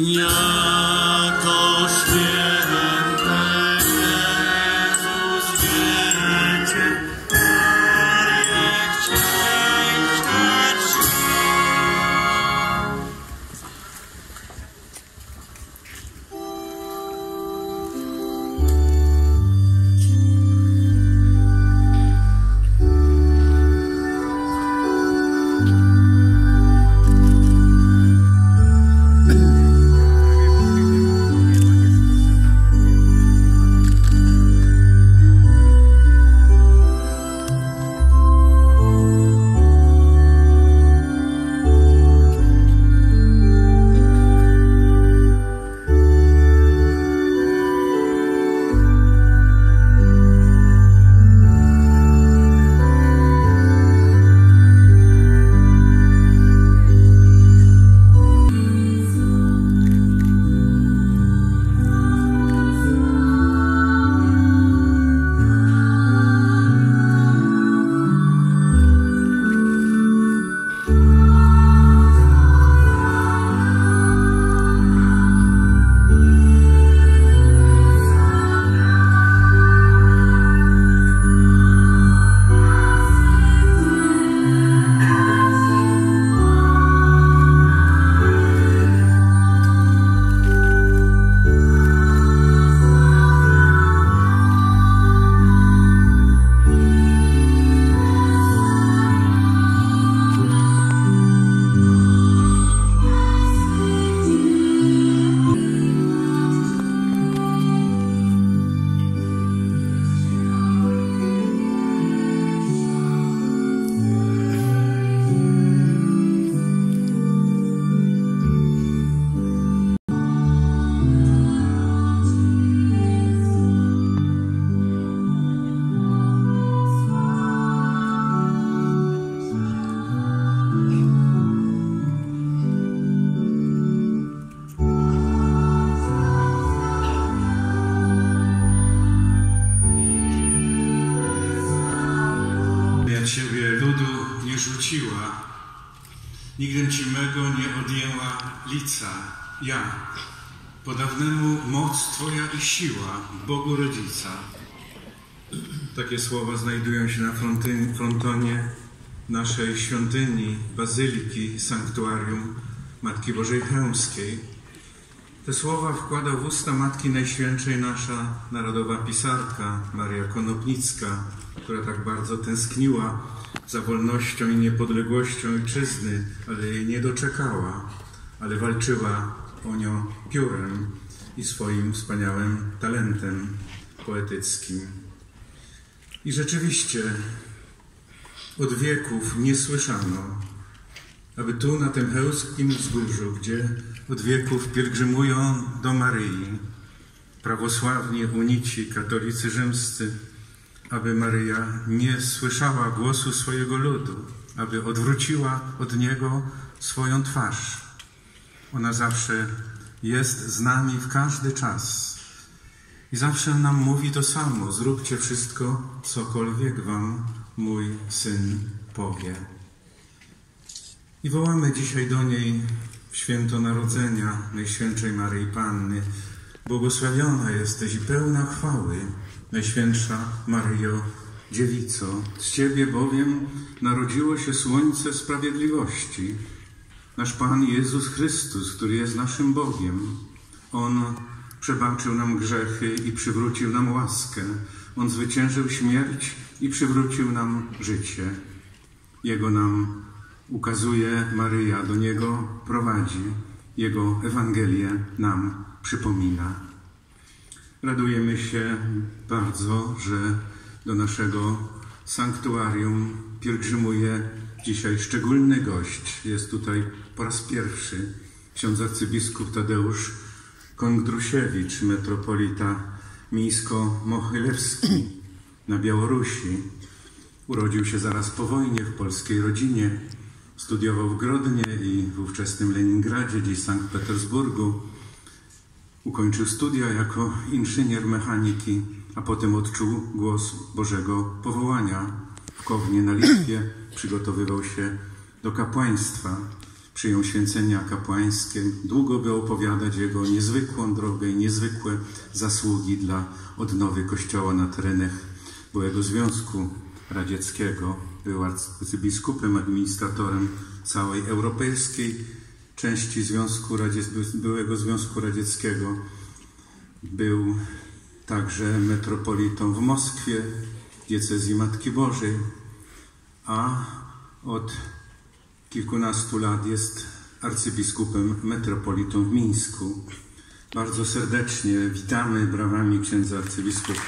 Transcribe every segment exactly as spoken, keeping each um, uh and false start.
jako święte Jezus wiecie, Maryję chcieć czci. Ciebie ludu nie rzuciła, nigdy Ci mego nie odjęła lica. Ja, podawnemu moc Twoja i siła, Bogu Rodzica. Takie słowa znajdują się na frontonie naszej świątyni, Bazyliki Sanktuarium Matki Bożej Chełmskiej. Te słowa wkłada w usta Matki Najświętszej nasza narodowa pisarka Maria Konopnicka, która tak bardzo tęskniła za wolnością i niepodległością ojczyzny, ale jej nie doczekała, ale walczyła o nią piórem i swoim wspaniałym talentem poetyckim. I rzeczywiście od wieków nie słyszano, aby tu na tym chełmskim wzgórzu, gdzie od wieków pielgrzymują do Maryi prawosławni, unici, katolicy rzymscy, aby Maryja nie słyszała głosu swojego ludu, aby odwróciła od Niego swoją twarz. Ona zawsze jest z nami w każdy czas i zawsze nam mówi to samo: zróbcie wszystko, cokolwiek wam mój Syn powie. I wołamy dzisiaj do niej w święto Narodzenia Najświętszej Maryi Panny: błogosławiona jesteś i pełna chwały, Najświętsza Maryjo, Dziewico. Z Ciebie bowiem narodziło się słońce sprawiedliwości, nasz Pan Jezus Chrystus, który jest naszym Bogiem. On przebaczył nam grzechy i przywrócił nam łaskę. On zwyciężył śmierć i przywrócił nam życie. Jego nam ukazuje Maryja, do Niego prowadzi, Jego Ewangelię nam przypomina. Radujemy się bardzo, że do naszego sanktuarium pielgrzymuje dzisiaj szczególny gość. Jest tutaj po raz pierwszy ksiądz arcybiskup Tadeusz Kondrusiewicz, metropolita mińsko-mochylewski na Białorusi. Urodził się zaraz po wojnie w polskiej rodzinie. Studiował w Grodnie i w ówczesnym Leningradzie, dziś Sankt Petersburgu. Ukończył studia jako inżynier mechaniki, a potem odczuł głos Bożego powołania. W Kownie na Litwie przygotowywał się do kapłaństwa. przyjął święcenia kapłańskie, długo by opowiadać jego niezwykłą drogę i niezwykłe zasługi dla odnowy Kościoła na terenach byłego Związku Radzieckiego. Był arcybiskupem, administratorem całej europejskiej części Związku Radzie- byłego Związku Radzieckiego. Był także metropolitą w Moskwie, diecezji Matki Bożej, a od kilkunastu lat jest arcybiskupem metropolitą w Mińsku. Bardzo serdecznie witamy brawami księdza arcybiskupa.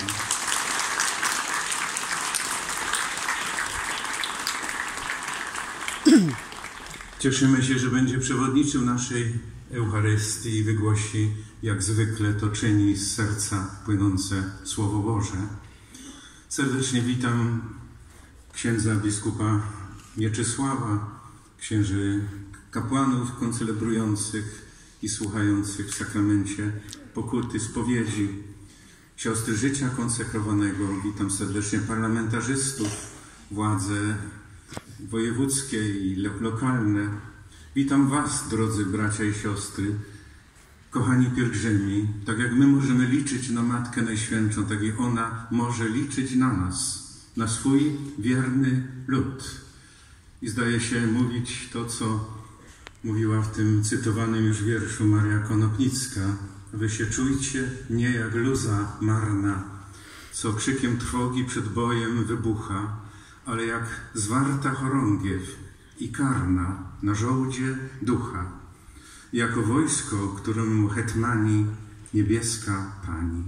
Cieszymy się, że będzie przewodniczył naszej Eucharystii i wygłosi, jak zwykle to czyni, z serca płynące Słowo Boże. Serdecznie witam księdza biskupa Mieczysława, księży kapłanów koncelebrujących i słuchających w sakramencie pokuty, spowiedzi, siostry życia konsekrowanego. Witam serdecznie parlamentarzystów, władze wojewódzkie i lo lokalne. Witam was, drodzy bracia i siostry, kochani pielgrzymi. Tak jak my możemy liczyć na Matkę Najświętszą, tak i ona może liczyć na nas, na swój wierny lud. I zdaje się mówić to, co mówiła w tym cytowanym już wierszu Maria Konopnicka. Wy się czujcie nie jak luza marna, co krzykiem trwogi przed bojem wybucha, ale jak zwarta chorągiew i karna na żołdzie ducha, jako wojsko, któremu hetmani niebieska Pani.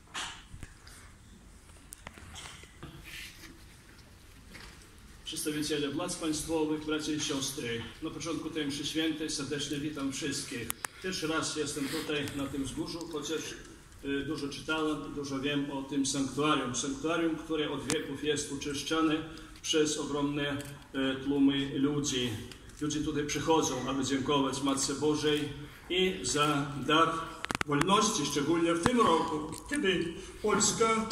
Przedstawiciele władz państwowych, bracia i siostry. Na początku tej mszy świętej serdecznie witam wszystkich. Pierwszy raz jestem tutaj na tym wzgórzu, chociaż y, dużo czytałem, dużo wiem o tym sanktuarium. Sanktuarium, które od wieków jest uczyszczane przez ogromne y, tłumy ludzi. Ludzie tutaj przychodzą, aby dziękować Matce Bożej i za dar wolności, szczególnie w tym roku, kiedy Polska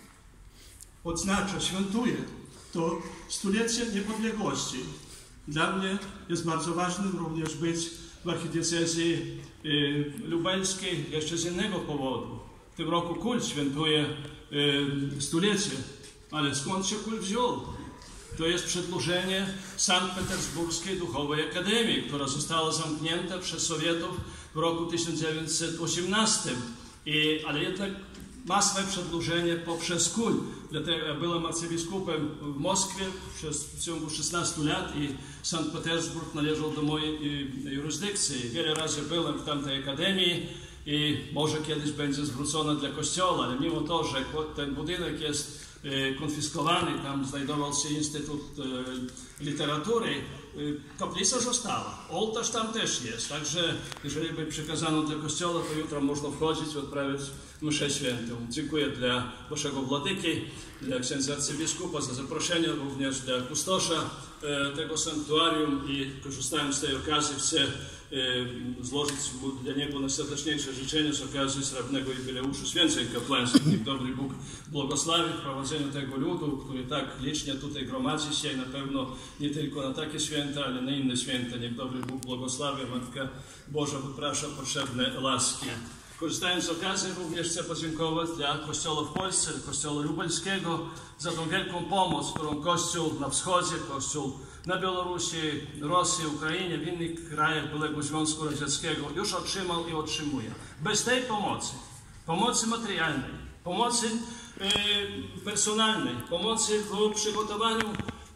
odznacza, świętuje to stulecie niepodległości. Dla mnie jest bardzo ważne również być w archidiecezji y, lubelskiej jeszcze z innego powodu. W tym roku kult świętuje y, stulecie, ale skąd się kult wziął? To jest przedłużenie Sankt-Petersburskiej Duchowej Akademii, która została zamknięta przez Sowietów w roku tysiąc dziewięćset osiemnastym. I, ale jednak ma swoje przedłużenie poprzez kult. Dlatego ja byłem arcybiskupem w Moskwie przez w ciągu szesnastu lat i Sankt Petersburg należał do mojej jurysdykcji. Wiele razy byłem w tamtej akademii i może kiedyś będzie zwrócona dla Kościoła, ale mimo to, że ten budynek jest konfiskowany, tam znajdował się Instytut Literatury, kaplica została. Ołtarz tam też jest, także jeżeli by przekazano dla Kościoła, to jutro można wchodzić i odprawić mszę świętą. Dziękuję dla waszego władyki, dla księdza arcybiskupa za zaproszenie, również dla kustosza tego sanktuarium i korzystając z tej okazji chcę złożyć dla niego najserdeczniejsze życzenia z okazji srebrnego jubileuszu święceń kapłańskich. Niech dobry Bóg błogosławi w prowadzeniu tego ludu, który tak licznie tutaj gromadzi się i na pewno nie tylko na takie święta, ale na inne święta. Niech dobry Bóg błogosławi, Matka Boża wyprasza potrzebne łaski. Korzystając z okazji, również chcę podziękować dla Kościoła w Polsce, Kościoła Lubelskiego za tą wielką pomoc, którą Kościół na wschodzie, Kościół na Białorusi, Rosji, Ukrainie, w innych krajach byłego Związku Radzieckiego już otrzymał i otrzymuje. Bez tej pomocy, pomocy materialnej, pomocy e, personalnej, pomocy w przygotowaniu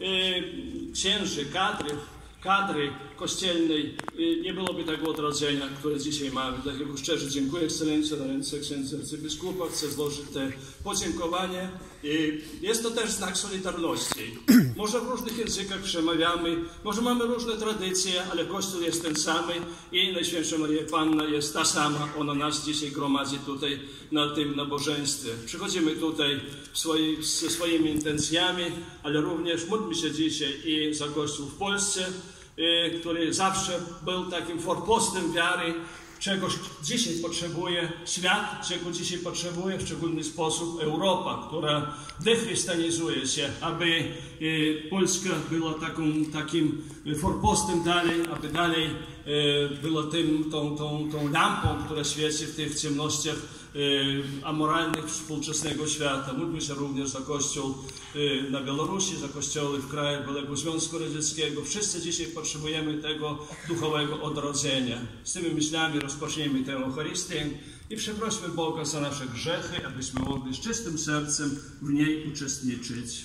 e, księży, kadry, kadry kościelnej, nie byłoby tego odrodzenia, które dzisiaj mamy. Dlatego szczerze dziękuję Ekscelencjo na ręce księdza arcybiskupa. Chcę złożyć te podziękowanie. I jest to też znak solidarności. Może w różnych językach przemawiamy, może mamy różne tradycje, ale Kościół jest ten sam i Najświętsza Maria Panna jest ta sama. Ona nas dzisiaj gromadzi tutaj na tym nabożeństwie. Przychodzimy tutaj swoi, ze swoimi intencjami, ale również módlmy się dzisiaj i za Kościół w Polsce, który zawsze był takim forpostem wiary czegoś dzisiaj potrzebuje świat, czego dzisiaj potrzebuje w szczególny sposób Europa, która dechrystianizuje się, aby Polska była taką, takim forpostem dalej, aby dalej była tym, tą, tą, tą lampą, która świeci w tych ciemnościach amoralnych współczesnego świata. Módlmy się również za Kościół na Białorusi, za kościoły w krajach byłego Związku Radzieckiego. Wszyscy dzisiaj potrzebujemy tego duchowego odrodzenia. Z tymi myślami rozpocznijmy tę Eucharystię i przeprośmy Boga za nasze grzechy, abyśmy mogli z czystym sercem w niej uczestniczyć.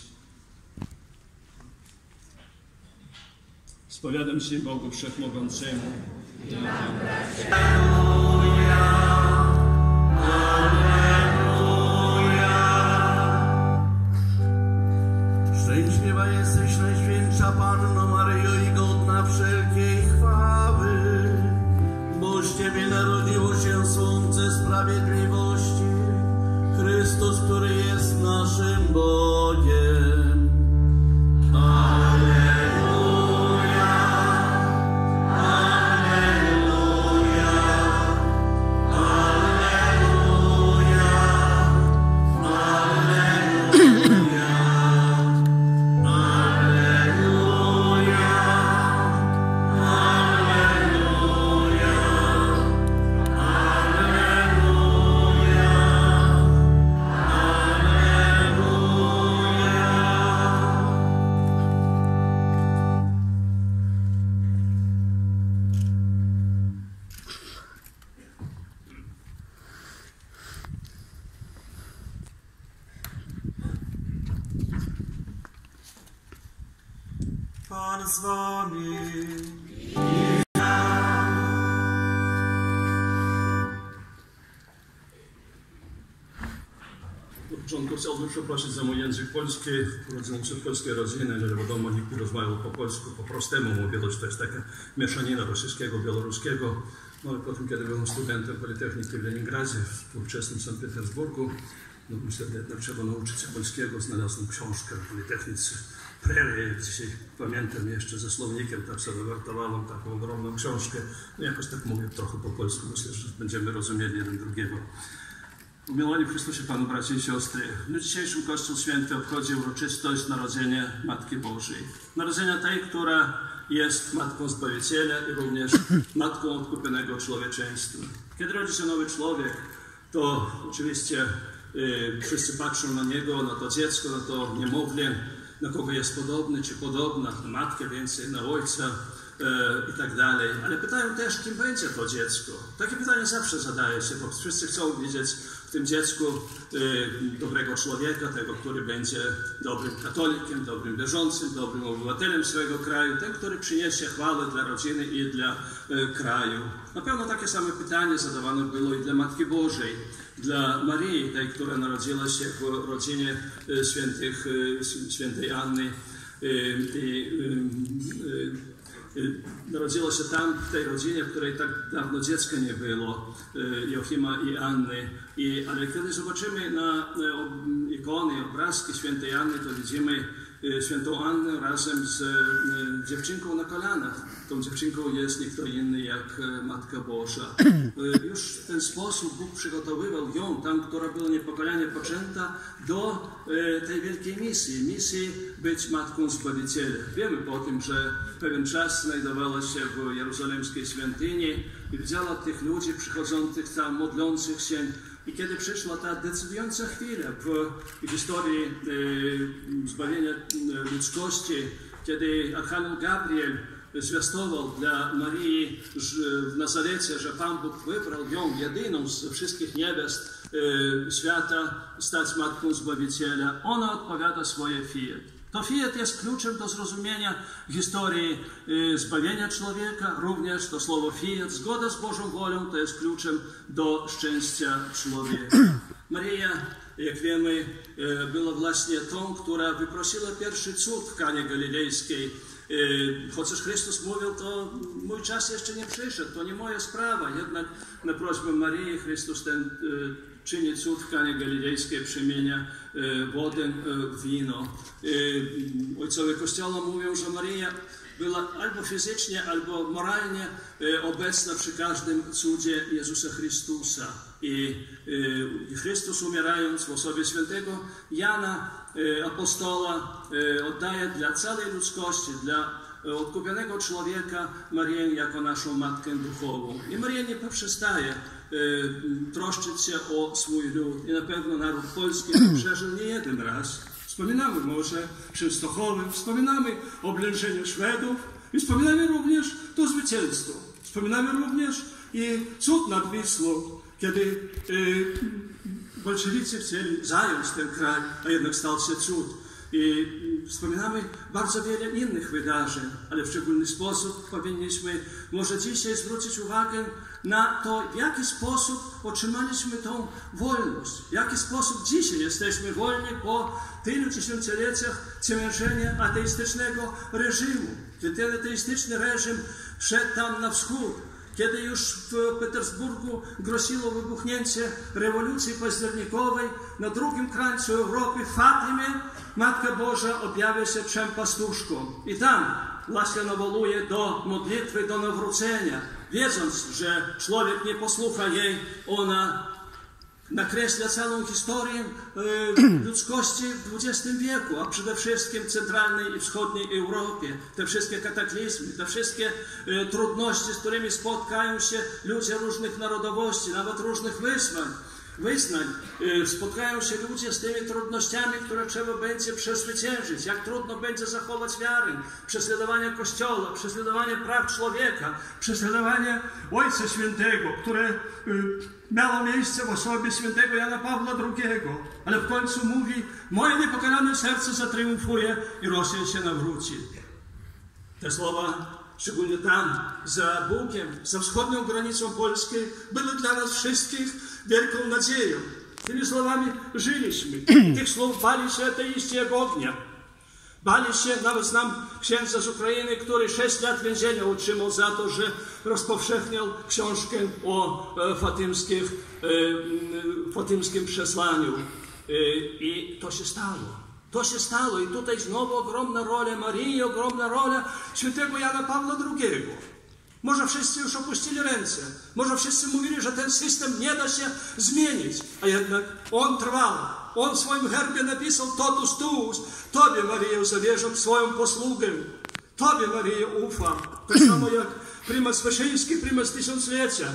Spowiadam się Bogu Wszechmogącemu. Szczęśliwa jesteś, Najświętsza Panno Maryjo, i godna wszelkiej chwały, bo z Ciebie narodziło się Słońce Sprawiedliwości, Chrystus, który jest naszym Bogiem. Alleluja, alleluja, alleluja, alleluja. Pan z wami. Na początku chciałbym przeprosić za mój język polski. Urodziłem się w polskiej rodzinie, ale wiadomo, nikt nie rozmawiał po polsku, po prostemu mówię, że to jest taka mieszanina rosyjskiego, białoruskiego. No ale potem, kiedy byłem studentem Politechniki w Leningradzie, w współczesnym Sankt Petersburgu, no myślę, że jednak trzeba nauczyć się polskiego. Znalazłem książkę w Politechnice Prerii. Dzisiaj pamiętam jeszcze ze słownikiem, tak sobie wertowałem taką ogromną książkę. No jakoś tak mówię trochę po polsku. Myślę, że będziemy rozumieli jeden drugiego. Umiłowani w Chrystusie Panu, bracia i siostry, w dniu dzisiejszym Kościół Święty obchodzi uroczystość narodzenia Matki Bożej. Narodzenia tej, która jest Matką Zbawiciela i również Matką odkupionego człowieczeństwa. Kiedy rodzi się nowy człowiek, to oczywiście y, wszyscy patrzą na niego, na to dziecko, na to niemowlę, na kogo jest podobny czy podobna, na matkę więcej, na ojca e, i tak dalej. Ale pytają też, kim będzie to dziecko. Takie pytanie zawsze zadaje się, bo wszyscy chcą widzieć w tym dziecku e, dobrego człowieka, tego, który będzie dobrym katolikiem, dobrym wierzącym, dobrym obywatelem swojego kraju, ten, który przyniesie chwałę dla rodziny i dla e, kraju. Na pewno takie same pytanie zadawane było i dla Matki Bożej, dla Maryi, tej, która narodziła się w rodzinie świętych, świętej Anny i narodziła się tam, w tej rodzinie, w której tak dawno dziecka nie było, Joachima i Anny. I, ale kiedy zobaczymy na ikony, obrazki świętej Anny, to widzimy świętą Annę razem z dziewczynką na kolanach. Tą dziewczynką jest nie kto inny jak Matka Boża. Już w ten sposób Bóg przygotowywał ją, tam, która była niepokalanie poczęta, do tej wielkiej misji. Misji być Matką Zbawiciela. Wiemy po tym, że pewien czas znajdowała się w jerozolimskiej świątyni i widziała tych ludzi przychodzących tam, modlących się. I kiedy przyszła ta decydująca chwila w historii e, zbawienia ludzkości, kiedy Archanioł Gabriel zwiastował dla Maryi w Nazarecie, że Pan Bóg wybrał ją, jedyną z wszystkich niewiast e, świata, stać Matką Zbawiciela, ona odpowiada swoje fiat. To fiat jest kluczem do zrozumienia historii y, zbawienia człowieka, również to słowo fiat, zgoda z Bożą wolą, to jest kluczem do szczęścia człowieka. Maryja, jak wiemy, y, była właśnie tą, która wyprosiła pierwszy cud w Kanie Galilejskiej. Y, chociaż Chrystus mówił, to mój czas jeszcze nie przyszedł, to nie moja sprawa, jednak na prośbę Maryi Chrystus ten y, czyni cud w Kanie Galilejskiej, przemienia wodę w wino. Ojcowie Kościoła mówią, że Maryja była albo fizycznie, albo moralnie obecna przy każdym cudzie Jezusa Chrystusa. I Chrystus, umierając w osobie świętego Jana, apostola, oddaje dla całej ludzkości, dla odkupionego człowieka Maryję jako naszą Matkę Duchową. I Maryja nie poprzestaje troszczyć się o swój lud. I na pewno naród polski przeżył nie jeden raz. Wspominamy może Częstochowę, wspominamy oblężenie Szwedów i wspominamy również to zwycięstwo. Wspominamy również i cud nad Wisłą, kiedy bolszewicy chcieli zająć ten kraj, a jednak stał się cud. I wspominamy bardzo wiele innych wydarzeń, ale w szczególny sposób powinniśmy może dzisiaj zwrócić uwagę na to, w jaki sposób otrzymaliśmy tą wolność, w jaki sposób dzisiaj jesteśmy wolni po tylu tysiącleciach ciemiężenia ateistycznego reżimu. Kiedy ten ateistyczny reżim szedł tam na wschód, kiedy już w Petersburgu groziło wybuchnięcie rewolucji październikowej, na drugim krańcu Europy, w Fatymie, Matka Boża objawia się trzem pastuszkom. I tam właśnie nawołuje do modlitwy, do nawrócenia, wiedząc, że człowiek nie posłucha jej, ona nakreśla całą historię e, ludzkości w dwudziestym wieku, a przede wszystkim w centralnej i wschodniej Europie. Te wszystkie kataklizmy, te wszystkie e, trudności, z którymi spotkają się ludzie różnych narodowości, nawet różnych wyznań. wyznań. E, spotkają się ludzie z tymi trudnościami, które trzeba będzie przezwyciężyć. Jak trudno będzie zachować wiarę, prześladowanie Kościoła, prześladowanie praw człowieka, prześladowanie Ojca Świętego, które e, miało miejsce w osobie świętego Jana Pawła drugiego. Ale w końcu mówi, moje niepokalane serce zatriumfuje i Rosja się nawróci. Te słowa, szczególnie tam, za Bugiem, za wschodnią granicą Polski, były dla nas wszystkich wielką nadzieją. Tymi słowami żyliśmy. Tych słów bali się ateiści jak ognia. Bali się, nawet znam księdza z Ukrainy, który sześć lat więzienia otrzymał za to, że rozpowszechniał książkę o e, fatymskich, e, fatymskim przesłaniu. E, I to się stało. To się stało. I tutaj znowu ogromna rola Maryi, ogromna rola świętego Jana Pawła drugiego. Może wszyscy już opuścili ręce. Może wszyscy mówili, że ten system nie da się zmienić. A jednak on trwał. On w swoim herbie napisał totus tuus. Tobie, Maryjo, zawierzam swoją posługę. Tobie, Maryjo, ufam. Tak samo jak prymas Wyszyński, prymas tysiąclecia,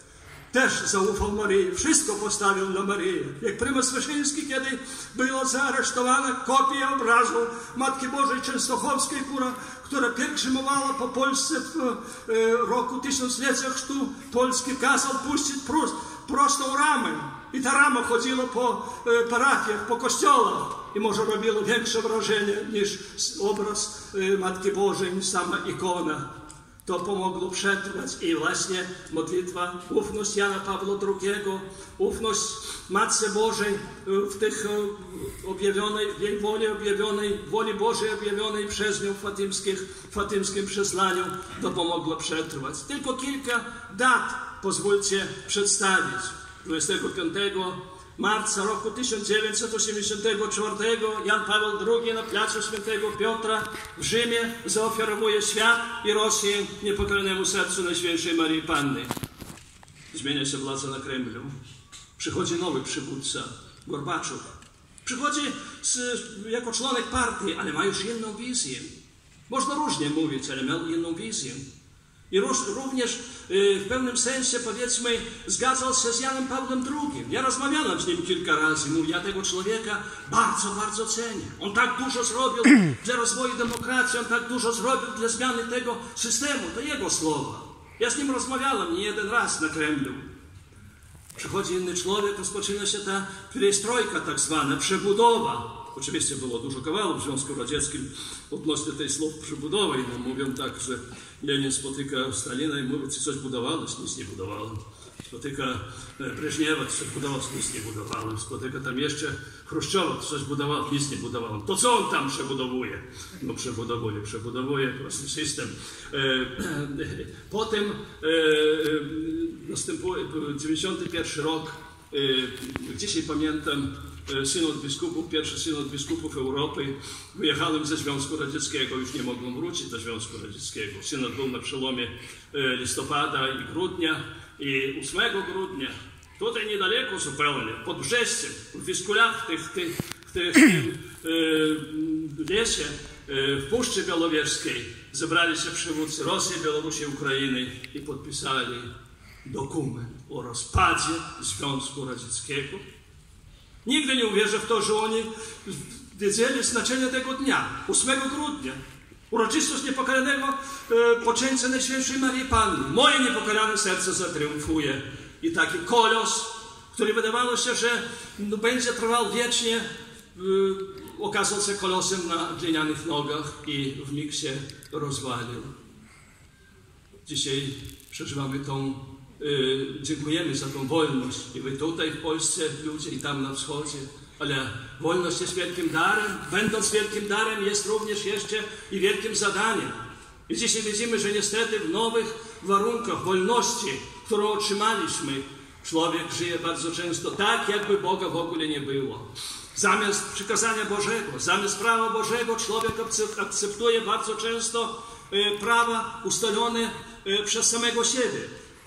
też zaufał Maryi. Wszystko postawił na Maryję. Jak prymas Wyszyński, kiedy była zaaresztowana kopia obrazu Matki Bożej Częstochowskiej, która, która pielgrzymowała po Polsce w e, roku tysiąclecia chrztu Polski, kazał puścić prost, prostą ramę. I ta rama chodziła po e, parafiach, po kościołach i może robiło większe wrażenie niż obraz e, Matki Bożej, niż sama ikona. To pomogło przetrwać i właśnie modlitwa, ufność Jana Pawła drugiego, ufność Matce Bożej w tych objawionej, w jej woli objawionej, woli Bożej objawionej przez nią w fatymskich, fatymskim przesłaniu, to pomogło przetrwać. Tylko kilka dat pozwólcie przedstawić. dwudziestego piątego marca roku tysiąc dziewięćset osiemdziesiątego czwartego Jan Paweł drugi na placu Świętego Piotra w Rzymie zaofiarowuje świat i Rosję niepokalanemu sercu Najświętszej Maryi Panny. Zmienia się władza na Kremlu. Przychodzi nowy przywódca, Gorbaczow. Przychodzi z, jako członek partii, ale ma już inną wizję. Można różnie mówić, ale miał inną wizję. I również w pewnym sensie, powiedzmy, zgadzał się z Janem Pawłem drugim. Ja rozmawiałem z nim kilka razy. Mówię, ja tego człowieka bardzo, bardzo cenię. On tak dużo zrobił dla rozwoju demokracji, on tak dużo zrobił dla zmiany tego systemu. To jego słowa. Ja z nim rozmawiałem nie jeden raz na Kremlu. Przychodzi inny człowiek, rozpoczyna się ta perestrojka tak zwana, przebudowa. Oczywiście było dużo kawałów w Związku Radzieckim odnośnie tej słów przebudowej. No, mówią tak, że Lenin spotyka Stalina i mówi, czy coś budowałeś? Nic nie budowałem. Spotyka Breżniewa, czy coś budowałeś? Nic nie budowałem. Spotyka tam jeszcze Chruszczowa, czy coś budowałem? Nic nie budowałem. To co on tam przebudowuje? No przebudowuje, przebudowuje prosty system. Potem następuje dziewięćdziesiąty pierwszy rok, Dzisiaj pamiętam synod biskupów, pierwszy synod biskupów Europy. Wyjechałem ze Związku Radzieckiego, już nie mogłem wrócić do Związku Radzieckiego. Synod był na przełomie listopada i grudnia. I ósmego grudnia, tutaj niedaleko zupełnie, pod Brześciem, w Wiskulach, w, tych, tych, w, tych, w tym e, lesie, e, w Puszczy Białowieskiej, zebrali się przywódcy Rosji, Białorusi, Ukrainy i podpisali dokument o rozpadzie Związku Radzieckiego. Nigdy nie uwierzę w to, że oni wiedzieli znaczenie tego dnia, ósmego grudnia. Uroczystość niepokalanego e, poczęcia Najświętszej Maryi Panny. Moje niepokalane serce zatriumfuje. I taki kolos, który wydawało się, że no, będzie trwał wiecznie, e, okazał się kolosem na glinianych nogach i wmig się rozwalił. Dzisiaj przeżywamy tą, e, dziękujemy za tą wolność. I wy tutaj w Polsce, ludzie, i tam na wschodzie. Ale wolność jest wielkim darem, będąc wielkim darem jest również jeszcze i wielkim zadaniem. I dzisiaj widzimy, że niestety w nowych warunkach wolności, którą otrzymaliśmy, człowiek żyje bardzo często tak, jakby Boga w ogóle nie było. Zamiast przykazania Bożego, zamiast prawa Bożego, człowiek akceptuje bardzo często prawa ustalone przez samego siebie.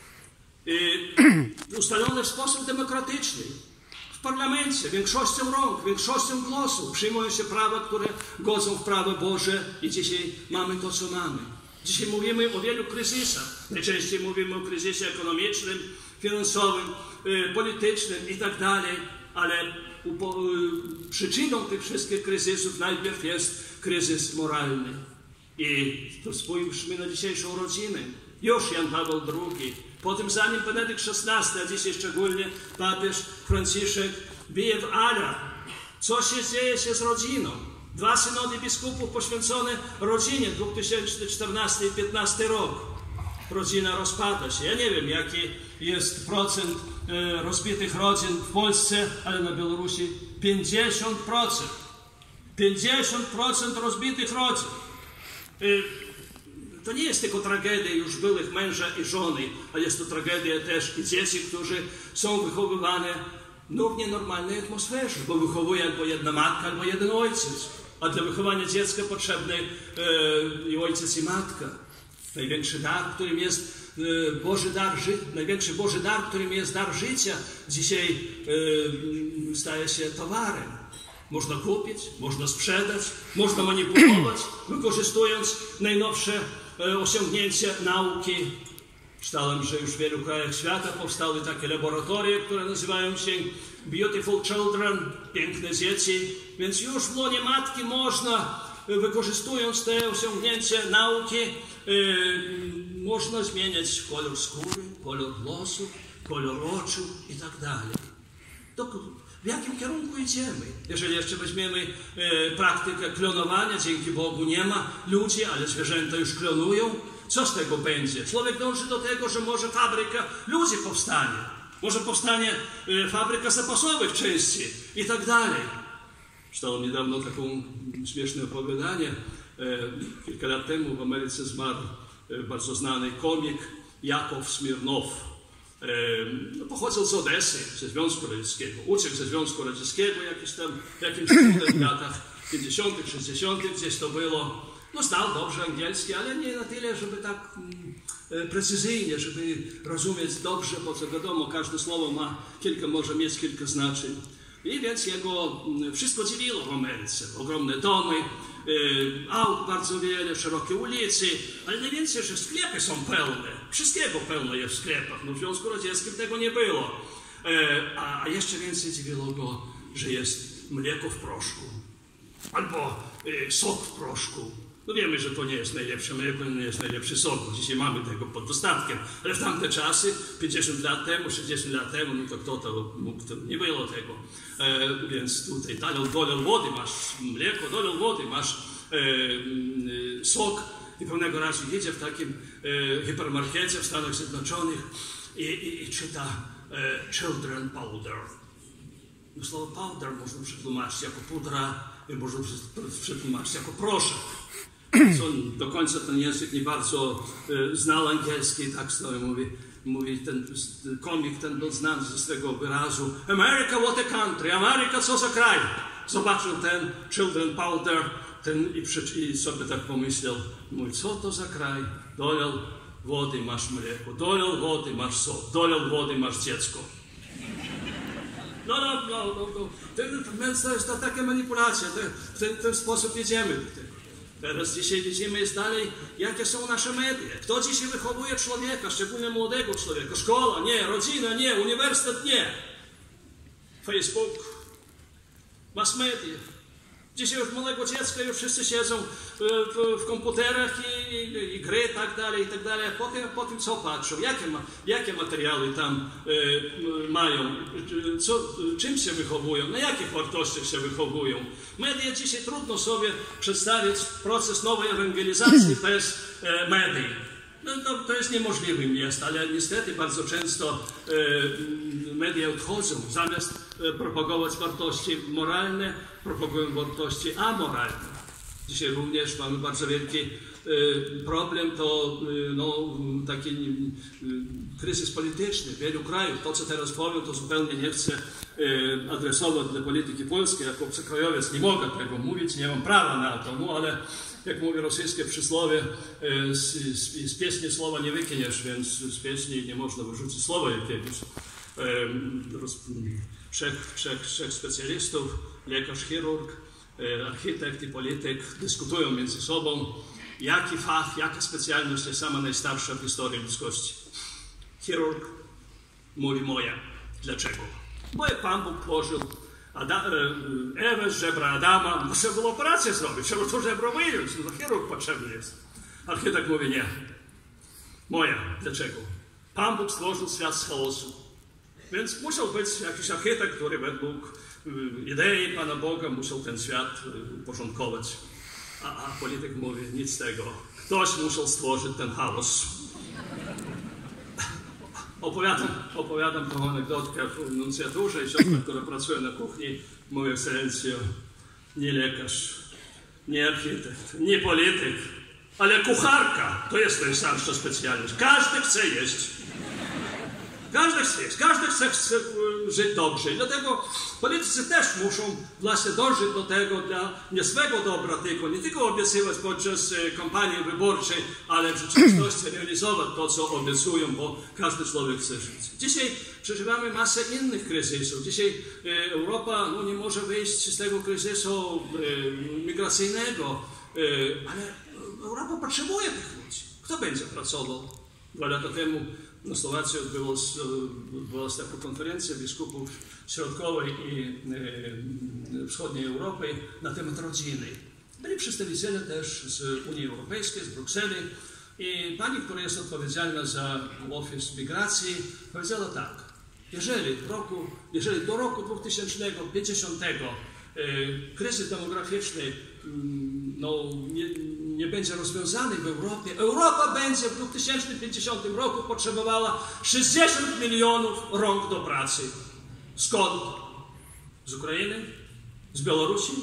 Ustalone w sposób demokratyczny. W parlamencie większością rąk, większością głosów przyjmują się prawa, które godzą w prawo Boże i dzisiaj mamy to, co mamy. Dzisiaj mówimy o wielu kryzysach. Najczęściej mówimy o kryzysie ekonomicznym, finansowym, politycznym i tak dalej, ale przyczyną tych wszystkich kryzysów najpierw jest kryzys moralny. I to spójrzmy na dzisiejszą rodzinę. Już Jan Paweł drugi, potem za nim Benedykt szesnasty, a dzisiaj szczególnie papież Franciszek bije w alarm. Co się dzieje się z rodziną? Dwa synody biskupów poświęcone rodzinie, dwa tysiące czternasty i dwa tysiące piętnasty rok. Rodzina rozpada się. Ja nie wiem, jaki jest procent e, rozbitych rodzin w Polsce, ale na Białorusi pięćdziesiąt procent. pięćdziesiąt procent rozbitych rodzin. E, To nie jest tylko tragedia już byłych męża i żony, ale jest to tragedia też i dzieci, którzy są wychowywane no, w nienormalnej atmosferze, bo wychowuje albo jedna matka, albo jeden ojciec. A dla wychowania dziecka potrzebny e, i ojciec, i matka. Największy dar, którym jest e, Boży dar, ży największy Boży dar, którym jest dar życia, dzisiaj e, staje się towarem. Można kupić, można sprzedać, można manipulować, wykorzystując najnowsze osiągnięcia nauki. Czytałem, że już w wielu krajach świata powstały takie laboratoria, które nazywają się Beautiful Children, piękne dzieci, więc już w łonie matki można, wykorzystując te osiągnięcia nauki, yy, można zmieniać kolor skóry, kolor włosów, kolor oczu i tak dalej. W jakim kierunku idziemy? Jeżeli jeszcze weźmiemy e, praktykę klonowania, dzięki Bogu nie ma ludzi, ale zwierzęta już klonują, co z tego będzie? Człowiek dąży do tego, że może fabryka ludzi powstanie, może powstanie e, fabryka zapasowych części i tak dalej. Czytałem niedawno taką śmieszne opowiadanie. E, kilka lat temu w Ameryce zmarł e, bardzo znany komik Jakow Smirnow. No, pochodził z Odesy, ze Związku Radzieckiego. Uciekł ze Związku Radzieckiego jakieś tam, w jakimś w latach pięćdziesiątych, sześćdziesiątych gdzieś to było. No znał dobrze angielski, ale nie na tyle, żeby tak mm, precyzyjnie, żeby rozumieć dobrze, bo co wiadomo, każde słowo ma kilka, może mieć kilka znaczeń. I więc jego wszystko dziwiło w Ameryce. Ogromne domy, y, aut bardzo wiele, szerokie ulice, ale najwięcej, że sklepy są pełne. Wszystkiego pełno jest w sklepach. No w Związku Radzieckim tego nie było. E, a, a jeszcze więcej dziwiło go, że jest mleko w proszku. Albo y, sok w proszku. No wiemy, że to nie jest najlepsze mleko, nie jest najlepszy sok. Dzisiaj mamy tego pod dostatkiem. Ale w tamte czasy, pięćdziesiąt lat temu, sześćdziesiąt lat temu, no to kto to mógł, to nie było tego. E, więc tutaj dolał, dolał wody, masz mleko, dolał wody, masz e, e, sok. I pewnego razu jedzie w takim e, hipermarkecie w Stanach Zjednoczonych i, i, i czyta e, Children Powder. No, słowo powder można przetłumaczyć jako pudra, i można przetłumaczyć jako proszek. Co do końca ten język nie bardzo e, znał angielski, tak sobie mówi mówi ten komik, ten był znany z tego wyrazu America, what a country, Ameryka, co za kraj. Zobaczył ten Children Powder ten, i, przy, i sobie tak pomyślał, mówi, co to za kraj? Dolał wody, masz mleko, dolał wody, masz sok, dolał wody, masz dziecko. No, no, no, no, no. To jest to taka manipulacja, w ten, ten sposób jedziemy. Teraz dzisiaj widzimy jest dalej, jakie są nasze media. Kto dzisiaj wychowuje człowieka, szczególnie młodego człowieka? Szkoła, nie, rodzina, nie, uniwersytet, nie. Facebook, mass media. Dzisiaj już małego dziecka już wszyscy siedzą w, w, w komputerach i, i, i gry i tak dalej, i tak dalej. A potem, potem co patrzą? Jakie, ma, jakie materiały tam e, mają? Co, czym się wychowują? Na jakich wartościach się wychowują? Media dzisiaj trudno sobie przedstawić proces nowej ewangelizacji bez e, mediów. No, to, to jest niemożliwym jest, ale niestety bardzo często e, media odchodzą. Zamiast e, propagować wartości moralne, propagują wartości amoralne. Dzisiaj również mamy bardzo wielki e, problem, to e, no, taki e, kryzys polityczny w wielu krajów. To, co teraz powiem, to zupełnie nie chcę e, adresować dla polityki polskiej. Jako obcokrajowiec nie mogę tego mówić, nie mam prawa na to, no ale jak mówi rosyjskie przysłowie, z, z, z pieśni słowa nie wykiniesz, więc z pieśni nie można wyrzucić słowa jakiegoś. Trzech, trzech, trzech specjalistów, lekarz, chirurg, architekt i polityk dyskutują między sobą, jaki fach, jaka specjalność jest sama najstarsza w historii ludzkości. Chirurg mówi moja. Dlaczego? Bo jak Pan Bóg tworzył Ewę z żebra Adama, no trzeba było operację zrobić, trzeba to żebro wyjąć, no to chirurg potrzebny jest. Architekt mówi nie. Moja. Dlaczego? Pan Bóg stworzył świat z chaosu. Więc musiał być jakiś architekt, który według idei Pana Boga musiał ten świat uporządkować. A, a polityk mówi nic z tego. Ktoś musiał stworzyć ten chaos. Opowiadam, opowiadam tą anegdotkę w nuncjaturze i siostra, która pracuje na kuchni, mówi ekscelencjo, nie lekarz, nie architekt, nie polityk, ale kucharka to jest najstarsza specjalność. Każdy chce jeść. Każdy chce jeść, każdy chce, chce żyć dobrze. I dlatego politycy też muszą właśnie dążyć do tego dla nie swego dobra tylko, nie tylko obiecywać podczas kampanii wyborczej, ale w rzeczywistości realizować to, co obiecują, bo każdy człowiek chce żyć. Dzisiaj przeżywamy masę innych kryzysów. Dzisiaj Europa no, nie może wyjść z tego kryzysu migracyjnego, ale Europa potrzebuje tych ludzi. Kto będzie pracował? Dwa lata temu na Słowacji odbyła się taka konferencja biskupów środkowej i e, wschodniej Europy na temat rodziny. Byli przedstawiciele też z Unii Europejskiej, z Brukseli i pani, która jest odpowiedzialna za Office Migracji, powiedziała tak, jeżeli, w roku, jeżeli do roku dwa tysiące pięćdziesiątego e, kryzys demograficzny no, nie, nie będzie rozwiązany w Europie, Europa będzie w dwa tysiące pięćdziesiątym roku potrzebowała sześćdziesiąt milionów rąk do pracy. Skąd? Z Ukrainy? Z Białorusi?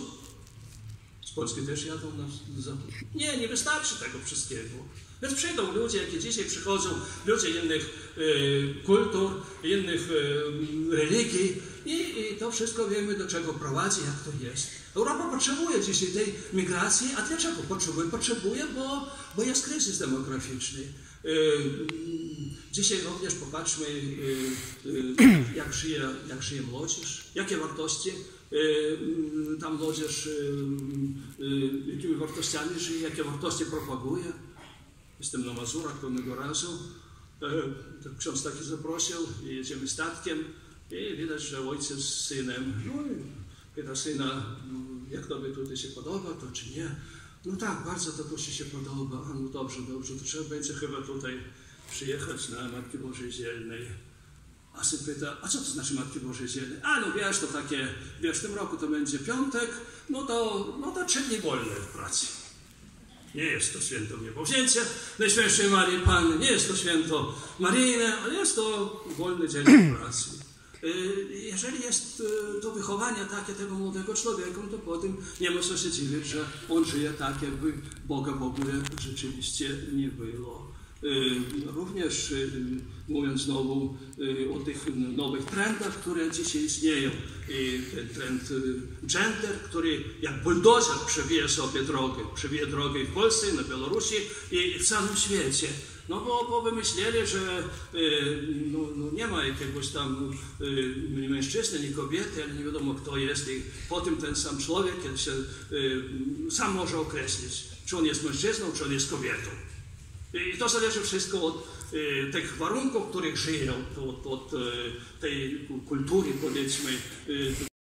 Z Polski też jadą na zachód? Nie, nie wystarczy tego wszystkiego. Więc przyjdą ludzie, jakie dzisiaj przychodzą, ludzie innych y, kultur, innych y, religii i, i to wszystko wiemy, do czego prowadzi, jak to jest. Europa potrzebuje dzisiaj tej migracji, a dlaczego potrzebuje? Potrzebuje, bo, bo jest kryzys demograficzny. Y, dzisiaj również popatrzmy, y, y, jak, żyje, jak żyje młodzież, jakie wartości y, ta młodzież, y, y, jakimi wartościami żyje, jakie wartości propaguje. Jestem na Mazurach pewnego razu, e, ksiądz taki zaprosił i jedziemy statkiem i widać, że ojciec z synem, no i pyta syna, jak tobie tutaj się podoba, to czy nie? No tak, bardzo tatusi się podoba, a no dobrze, dobrze, to trzeba będzie chyba tutaj przyjechać na Matki Bożej Zielnej. A syn pyta, a co to znaczy Matki Bożej Zielnej? A no wiesz, to takie, wiesz, w tym roku to będzie piątek, no to, no to trzy dni wolne w pracy. Nie jest to święto Niebowzięcia Najświętszej Marii Panny, nie jest to święto maryjne, ale jest to wolny dzień pracy. Jeżeli jest to wychowanie takie tego młodego człowieka, to potem nie ma co się dziwić, że on żyje tak, jakby Boga w ogóle rzeczywiście nie było. Również mówiąc znowu o tych nowych trendach, które dzisiaj istnieją. I ten trend gender, który jak buldozer przebija sobie drogę. Przebija drogę i w Polsce, i na Białorusi, i w całym świecie. No bo, bo wymyśleli, że no, no nie ma jakiegoś tam ni mężczyzny, ni kobiety, ale nie wiadomo kto jest. I potem ten sam człowiek się sam może określić, czy on jest mężczyzną, czy on jest kobietą. I to zależy wszystko od e, tych warunków, w których żyją, od, od e, tej kultury, powiedzmy, e,